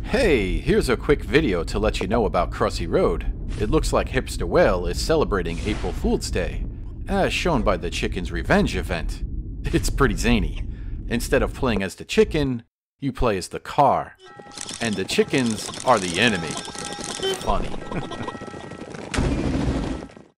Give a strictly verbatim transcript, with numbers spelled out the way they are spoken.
Hey, here's a quick video to let you know about Crossy Road. It looks like Hipster Whale is celebrating April Fool's Day, as shown by the Chicken's Revenge event. It's pretty zany. Instead of playing as the chicken, you play as the car. And the chickens are the enemy. Funny.